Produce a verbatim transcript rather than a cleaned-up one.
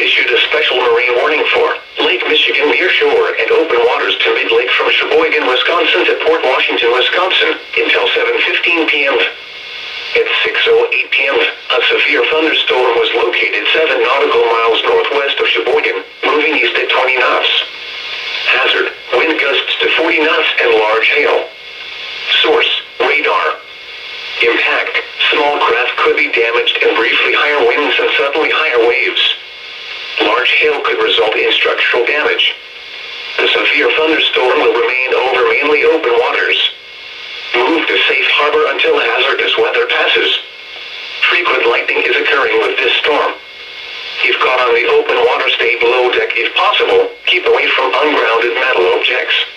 issued a special marine warning for Lake Michigan near shore and open waters to mid-lake from Sheboygan, Wisconsin to Port Washington, Wisconsin until seven fifteen p m At six oh eight p m, a severe thunderstorm was located seven nautical miles northwest of Sheboygan, moving east at twenty knots. Hazard, wind gusts to forty knots and large hail. Source, radar. Impact, small craft could be damaged and briefly higher winds and suddenly higher waves. Large hail could result in structural damage. The severe thunderstorm will remain over mainly open waters. Move to safe harbor until hazardous weather passes. Frequent lightning is occurring with this storm. If caught on the open water, stay below deck if possible. Keep away from ungrounded metal objects.